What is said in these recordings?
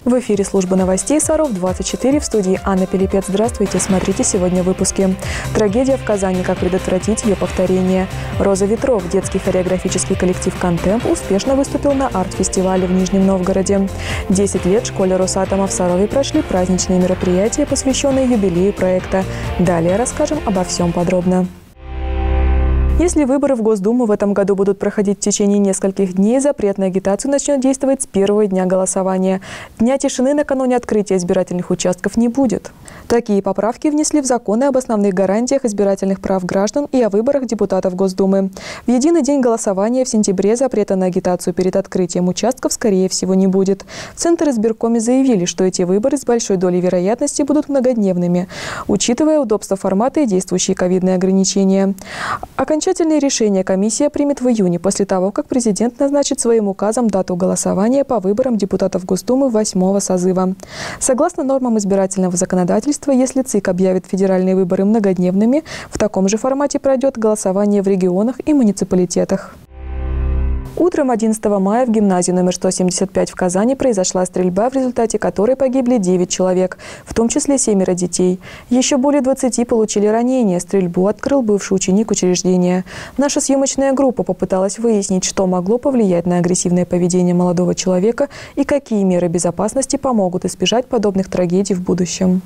В эфире служба новостей Саров-24, в студии Анна Пилипец. Здравствуйте, смотрите сегодня в выпуске. Трагедия в Казани, как предотвратить ее повторение. «Роза ветров», детский хореографический коллектив «Контемп» успешно выступил на арт-фестивале в Нижнем Новгороде. 10 лет школе Росатома в Сарове прошли праздничные мероприятия, посвященные юбилею проекта. Далее расскажем обо всем подробно. Если выборы в Госдуму в этом году будут проходить в течение нескольких дней, запрет на агитацию начнет действовать с первого дня голосования. Дня тишины накануне открытия избирательных участков не будет. Такие поправки внесли в законы об основных гарантиях избирательных прав граждан и о выборах депутатов Госдумы. В единый день голосования в сентябре запрета на агитацию перед открытием участков, скорее всего, не будет. В Центр избиркоме заявили, что эти выборы с большой долей вероятности будут многодневными, учитывая удобство формата и действующие ковидные ограничения. Окончательное решение комиссия примет в июне, после того, как президент назначит своим указом дату голосования по выборам депутатов Госдумы 8-го созыва. Согласно нормам избирательного законодательства, если ЦИК объявит федеральные выборы многодневными, в таком же формате пройдет голосование в регионах и муниципалитетах. Утром 11 мая в гимназии номер 175 в Казани произошла стрельба, в результате которой погибли 9 человек, в том числе 7 детей. Еще более 20 получили ранения. Стрельбу открыл бывший ученик учреждения. Наша съемочная группа попыталась выяснить, что могло повлиять на агрессивное поведение молодого человека и какие меры безопасности помогут избежать подобных трагедий в будущем.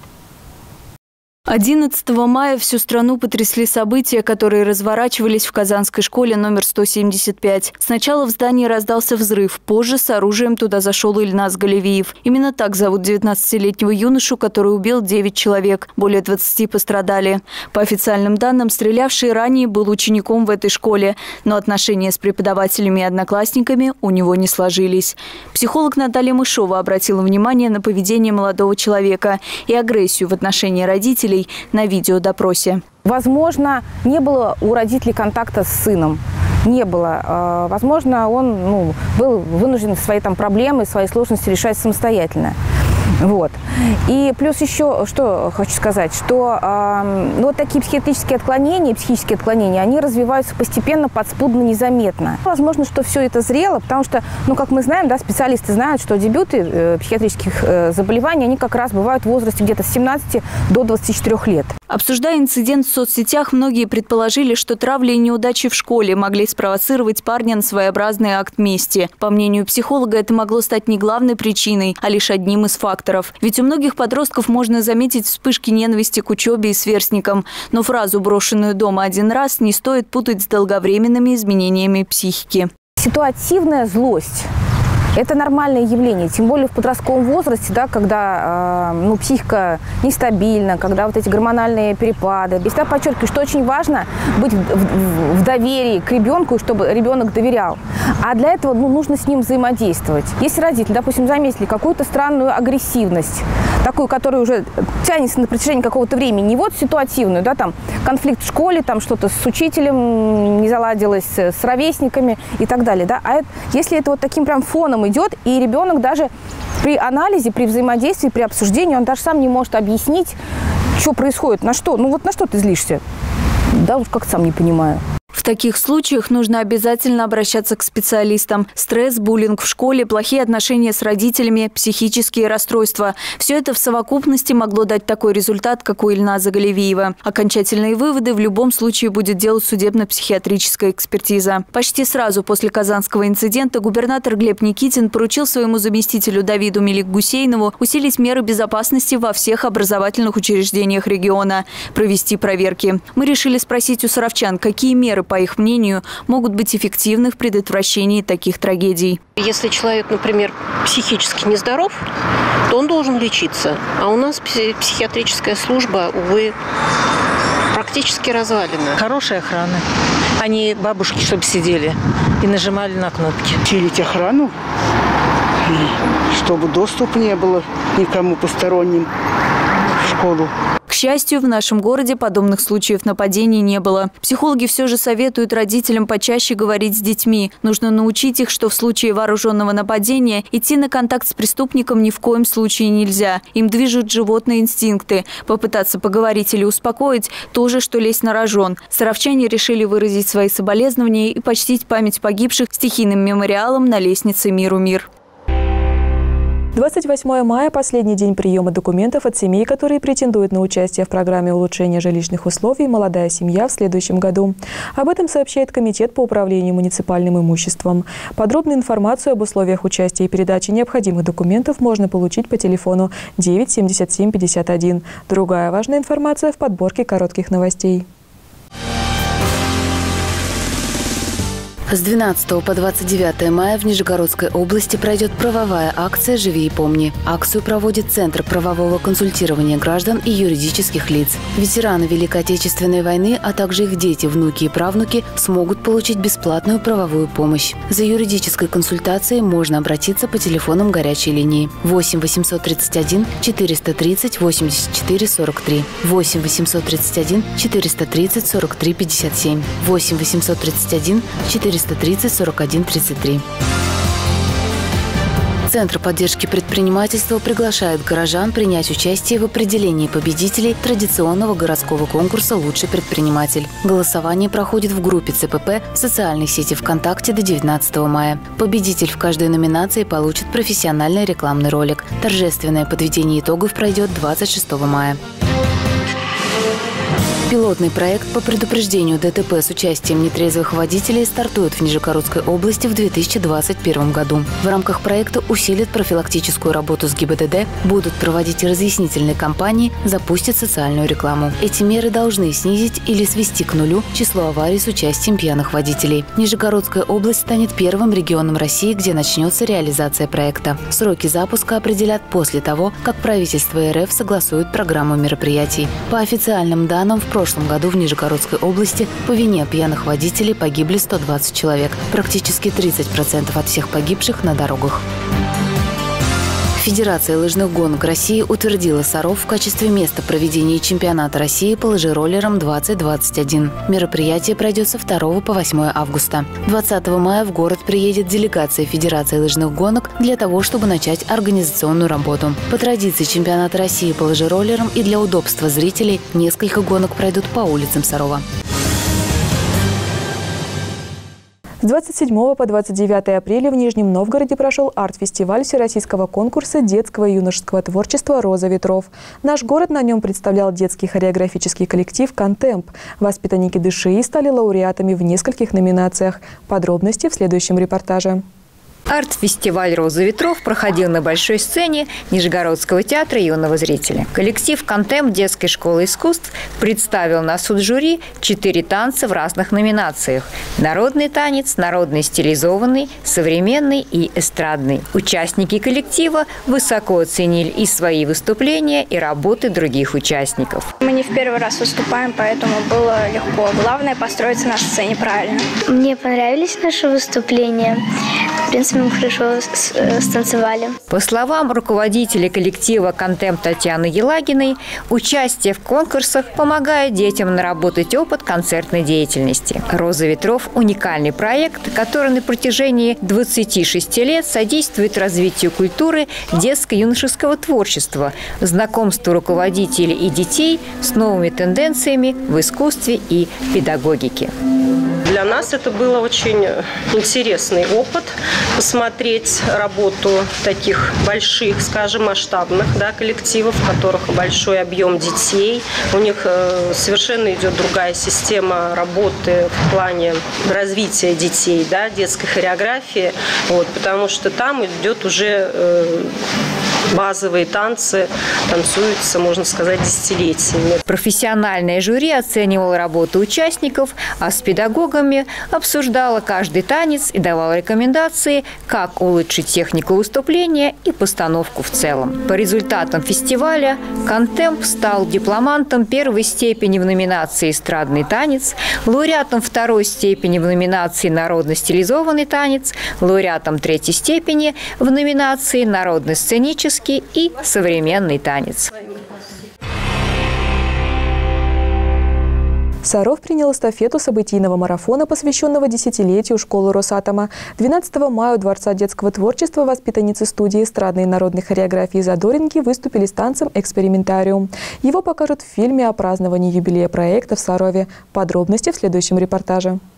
11 мая всю страну потрясли события, которые разворачивались в казанской школе номер 175. Сначала в здании раздался взрыв, позже с оружием туда зашел Ильназ Галевиев. Именно так зовут 19-летнего юношу, который убил 9 человек. Более 20 пострадали. По официальным данным, стрелявший ранее был учеником в этой школе, но отношения с преподавателями и одноклассниками у него не сложились. Психолог Наталья Мышова обратила внимание на поведение молодого человека и агрессию в отношении родителей на видеодопросе. Возможно, не было у родителей контакта с сыном. Не было. Возможно, он был вынужден свои проблемы, свои сложности решать самостоятельно. Вот. И плюс еще, что хочу сказать, что вот такие психические отклонения, они развиваются постепенно, подспудно, незаметно. Возможно, что все это зрело, потому что, как мы знаем, специалисты знают, что дебюты психиатрических заболеваний, они как раз бывают в возрасте где-то с 17 до 24 лет. Обсуждая инцидент в соцсетях, многие предположили, что травли и неудачи в школе могли спровоцировать парня на своеобразный акт мести. По мнению психолога, это могло стать не главной причиной, а лишь одним из факторов. Ведь у многих подростков можно заметить вспышки ненависти к учебе и сверстникам. Но фразу, брошенную дома один раз, не стоит путать с долговременными изменениями психики. Ситуативная злость – это нормальное явление, тем более в подростковом возрасте, когда психика нестабильна, когда вот эти гормональные перепады. И всегда подчеркиваю, что очень важно быть в доверии к ребенку, чтобы ребенок доверял. А для этого нужно с ним взаимодействовать. Если родители, допустим, заметили какую-то странную агрессивность, такую, которая уже тянется на протяжении какого-то времени, не вот ситуативную, конфликт в школе, что-то с учителем не заладилось, с ровесниками и так далее, а если это вот таким прям фоном идет, и ребенок даже при анализе, при взаимодействии, при обсуждении, он даже сам не может объяснить, что происходит, на что, на что ты злишься, как сам не понимаю. В таких случаях нужно обязательно обращаться к специалистам. Стресс, буллинг в школе, плохие отношения с родителями, психические расстройства. Все это в совокупности могло дать такой результат, как у Ильназа Галевиева. Окончательные выводы в любом случае будет делать судебно-психиатрическая экспертиза. Почти сразу после казанского инцидента губернатор Глеб Никитин поручил своему заместителю Давиду Мелик-Гусейнову усилить меры безопасности во всех образовательных учреждениях региона, провести проверки. Мы решили спросить у саровчан, какие меры, по их мнению, могут быть эффективны в предотвращении таких трагедий. Если человек, например, психически нездоров, то он должен лечиться. А у нас психиатрическая служба, увы, практически развалена. Хорошая охрана. Они бабушки, чтобы сидели и нажимали на кнопки. Усилить охрану, чтобы доступа не было никому посторонним в школу. К счастью, в нашем городе подобных случаев нападений не было. Психологи все же советуют родителям почаще говорить с детьми. Нужно научить их, что в случае вооруженного нападения идти на контакт с преступником ни в коем случае нельзя. Им движут животные инстинкты. Попытаться поговорить или успокоить – то же, что лезть на рожон. Саровчане решили выразить свои соболезнования и почтить память погибших стихийным мемориалом на лестнице «Миру мир». 28 мая – последний день приема документов от семей, которые претендуют на участие в программе улучшения жилищных условий «Молодая семья» в следующем году. Об этом сообщает Комитет по управлению муниципальным имуществом. Подробную информацию об условиях участия и передачи необходимых документов можно получить по телефону 9 77 51. Другая важная информация в подборке коротких новостей. С 12 по 29 мая в Нижегородской области пройдет правовая акция «Живи и помни». Акцию проводит Центр правового консультирования граждан и юридических лиц. Ветераны Великой Отечественной войны, а также их дети, внуки и правнуки смогут получить бесплатную правовую помощь. За юридической консультацией можно обратиться по телефонам горячей линии 8 831 430 84 43, 8 831 430 43 57, 8 831 430 41 33. Центр поддержки предпринимательства приглашает горожан принять участие в определении победителей традиционного городского конкурса «Лучший предприниматель». Голосование проходит в группе ЦПП в социальной сети ВКонтакте до 19 мая. Победитель в каждой номинации получит профессиональный рекламный ролик. Торжественное подведение итогов пройдет 26 мая. Пилотный проект по предупреждению ДТП с участием нетрезвых водителей стартует в Нижегородской области в 2021 году. В рамках проекта усилят профилактическую работу с ГИБДД, будут проводить разъяснительные кампании, запустят социальную рекламу. Эти меры должны снизить или свести к нулю число аварий с участием пьяных водителей. Нижегородская область станет первым регионом России, где начнется реализация проекта. Сроки запуска определят после того, как правительство РФ согласует программу мероприятий. По официальным данным, в прошлом году в Нижегородской области по вине пьяных водителей погибли 120 человек. Практически 30% от всех погибших на дорогах. Федерация лыжных гонок России утвердила Саров в качестве места проведения чемпионата России по лыжероллерам 2021. Мероприятие пройдет со 2 по 8 августа. 20 мая в город приедет делегация Федерации лыжных гонок для того, чтобы начать организационную работу. По традиции чемпионата России по лыжероллерам и для удобства зрителей несколько гонок пройдут по улицам Сарова. С 27 по 29 апреля в Нижнем Новгороде прошел арт-фестиваль всероссийского конкурса детского и юношеского творчества «Роза ветров». Наш город на нем представлял детский хореографический коллектив «Контемп». Воспитанники ДШИ стали лауреатами в нескольких номинациях. Подробности в следующем репортаже. Арт-фестиваль «Роза ветров» проходил на большой сцене Нижегородского театра юного зрителя. Коллектив «Контемп» детской школы искусств представил на суд жюри 4 танца в разных номинациях: народный танец, народный стилизованный, современный и эстрадный. Участники коллектива высоко оценили и свои выступления, и работы других участников. Мы не в первый раз выступаем, поэтому было легко. Главное – построиться на сцене правильно. Мне понравились наши выступления. В принципе, мы хорошо станцевали. По словам руководителя коллектива «Контемп» Татьяны Елагиной, участие в конкурсах помогает детям наработать опыт концертной деятельности. «Роза ветров» – уникальный проект, который на протяжении 26 лет содействует развитию культуры детско-юношеского творчества, знакомству руководителей и детей с новыми тенденциями в искусстве и педагогике. Для нас это был очень интересный опыт посмотреть работу таких больших, скажем, масштабных коллективов, в которых большой объем детей. У них совершенно идет другая система работы в плане развития детей, детской хореографии, потому что там идет уже базовые танцы, танцуются, можно сказать, десятилетиями. Профессиональное жюри оценивало работу участников, а с педагогами обсуждало каждый танец и давало рекомендации, как улучшить технику выступления и постановку в целом. По результатам фестиваля «Контемп» стал дипломантом первой степени в номинации «Эстрадный танец», лауреатом второй степени в номинации «Народно-стилизованный танец», лауреатом третьей степени в номинации «Народно-сценический» и «Современный танец». Саров принял эстафету событийного марафона, посвященного десятилетию школы Росатома. 12 мая у Дворца детского творчества воспитанницы студии эстрадной и народной хореографии «Задоринки» выступили с танцем «Экспериментариум». Его покажут в фильме о праздновании юбилея проекта в Сарове. Подробности в следующем репортаже.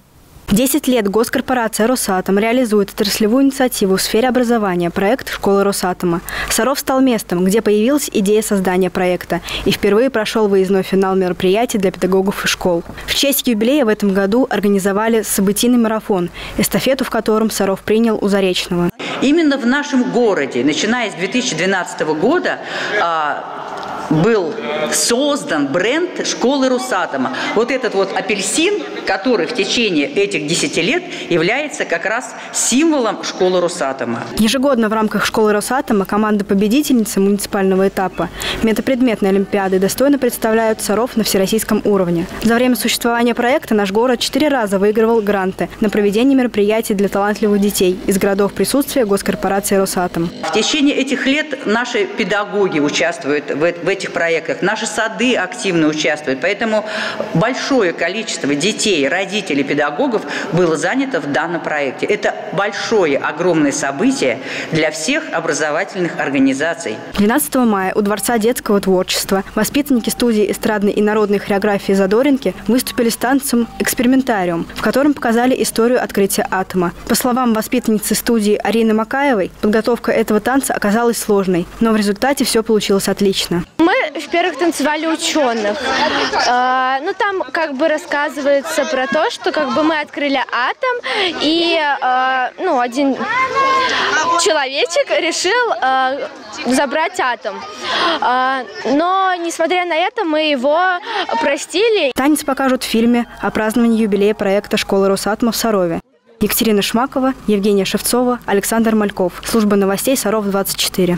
10 лет госкорпорация «Росатом» реализует отраслевую инициативу в сфере образования, проект «Школа Росатома». Саров стал местом, где появилась идея создания проекта, и впервые прошел выездной финал мероприятий для педагогов и школ. В честь юбилея в этом году организовали событийный марафон, эстафету в котором Саров принял у Заречного. Именно в нашем городе, начиная с 2012 года, был создан бренд школы Росатома. Вот этот вот апельсин, который в течение этих 10 лет является как раз символом школы Росатома. Ежегодно в рамках школы Росатома команды-победительницы муниципального этапа метапредметной олимпиады достойно представляют Саров на всероссийском уровне. За время существования проекта наш город 4 раза выигрывал гранты на проведение мероприятий для талантливых детей из городов присутствия госкорпорации «Росатом». В течение этих лет наши педагоги участвуют в этих проектах, наши сады активно участвуют, поэтому большое количество детей, родителей, педагогов было занято в данном проекте. Это большое, огромное событие для всех образовательных организаций. 12 мая у Дворца детского творчества воспитанники студии эстрадной и народной хореографии «Задоринки» выступили с танцем «Экспериментариум», в котором показали историю открытия атома. По словам воспитанницы студии Арины Макаевой, подготовка этого танца оказалась сложной, но в результате все получилось отлично. Мы, во-первых, танцевали ученых. Ну, там как бы рассказывается про то, что как бы мы открыли атом, и один человечек решил забрать атом. Но, несмотря на это, мы его простили. Танец покажут в фильме о праздновании юбилея проекта «Школы Росатома» в Сарове. Екатерина Шмакова, Евгения Шевцова, Александр Мальков. Служба новостей Саров-24.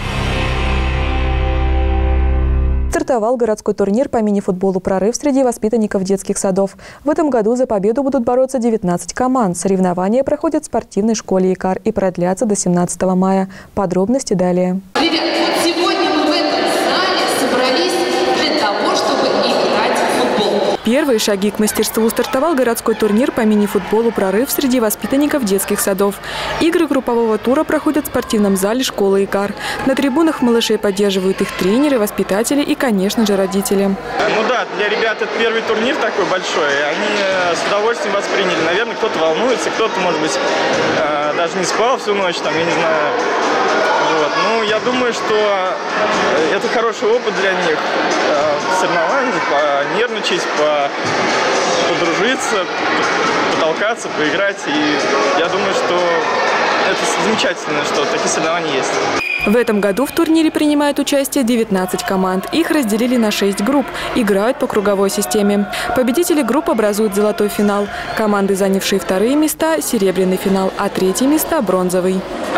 Стартовал городской турнир по мини-футболу «Прорыв» среди воспитанников детских садов. В этом году за победу будут бороться 19 команд. Соревнования проходят в спортивной школе «Икар» и продлятся до 17 мая. Подробности далее. Ребят, вот сегодня мы в этом зале собрались для того, чтобы играть в футбол. Первые шаги к мастерству стартовал городской турнир по мини-футболу «Прорыв» среди воспитанников детских садов. Игры группового тура проходят в спортивном зале школы «Икар». На трибунах малышей поддерживают их тренеры, воспитатели и, конечно же, родители. Ну да, для ребят это первый турнир такой большой. Они с удовольствием восприняли. Наверное, кто-то волнуется, кто-то, может быть, даже не спал всю ночь, там, я не знаю. Вот. Ну, я думаю, что это хороший опыт для них. Соревнований, понервничать, подружиться, потолкаться, поиграть. И я думаю, что это замечательно, что такие соревнования есть. В этом году в турнире принимают участие 19 команд. Их разделили на 6 групп. Играют по круговой системе. Победители групп образуют золотой финал. Команды, занявшие вторые места – серебряный финал, а третьи места – бронзовый.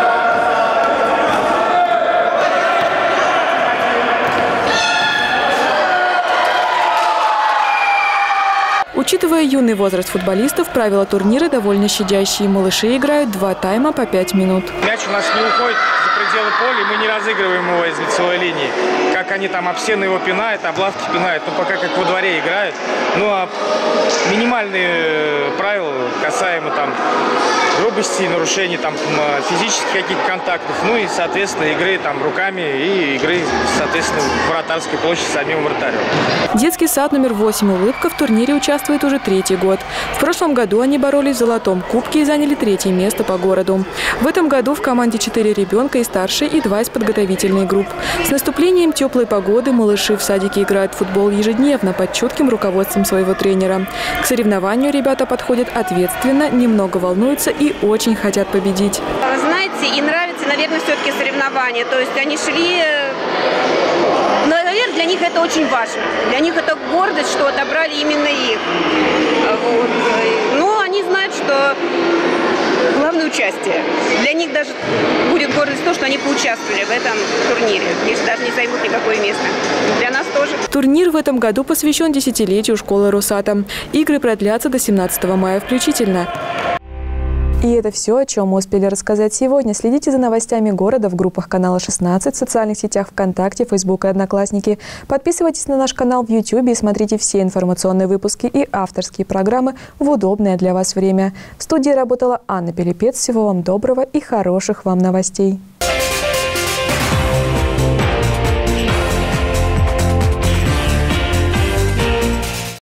Учитывая юный возраст футболистов, правила турнира довольно щадящие. Малыши играют 2 тайма по 5 минут. Мяч у нас не уходит за пределы поля, и мы не разыгрываем его из лицевой линии. Как они там об стены его пинают, об лавки пинают, ну пока как во дворе играют. Ну а минимальные правила касаемо там грубости, нарушений там физических каких-то контактов, ну и, соответственно, игры там руками и игры, соответственно, в вратарской площади самим вратарем. Детский сад номер 8 «Улыбка» в турнире участвует уже 3-й год. В прошлом году они боролись в золотом кубке и заняли 3-е место по городу. В этом году в команде 4 ребенка и старше и 2 из подготовительной групп. С наступлением теплой погоды малыши в садике играют в футбол ежедневно под чутким руководством своего тренера. К соревнованию ребята подходят ответственно, немного волнуются и очень хотят победить. Знаете, и нравится, наверное, все-таки соревнования. То есть они шли... Наверное, для них это очень важно. Для них это гордость, что отобрали именно их. Вот. Но они знают, что главное участие. Для них даже будет гордость то, что они поучаствовали в этом турнире, если даже не займут никакое место. Для нас тоже. Турнир в этом году посвящен 10-летию школы «Росатом». Игры продлятся до 17 мая включительно. И это все, о чем мы успели рассказать сегодня. Следите за новостями города в группах канала 16, в социальных сетях ВКонтакте, Фейсбук и Одноклассники. Подписывайтесь на наш канал в YouTube и смотрите все информационные выпуски и авторские программы в удобное для вас время. В студии работала Анна Пилипец. Всего вам доброго и хороших вам новостей.